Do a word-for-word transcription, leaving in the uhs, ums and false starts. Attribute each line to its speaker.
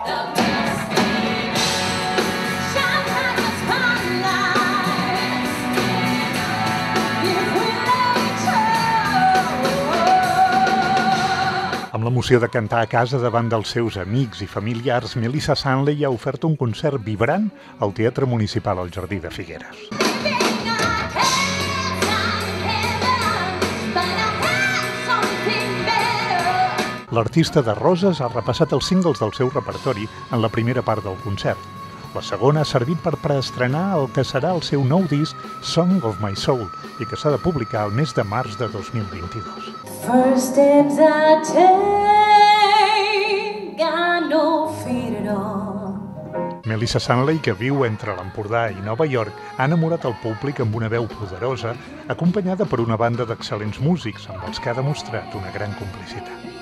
Speaker 1: Amb l'emoció de cantar a casa davant dels seus amics i familiars, Melissa Sanley ha ofert un concert vibrant al Teatre Municipal al Jardí de Figueres. L'artista de Roses ha repassat els singles del seu repertori en la primera part del concert. La segona ha servit per preestrenar el que serà el seu nou disc, Song of My Soul, i que s'ha de publicar el mes de març de dos mil vint-i-dos.
Speaker 2: First steps I take, got no feet at all.
Speaker 1: Melissa Sanley, que viu entre l'Empordà i Nova York, ha enamorat el públic amb una veu poderosa, acompanyada per una banda d'excel·lents músics amb els que ha demostrat una gran complicitat.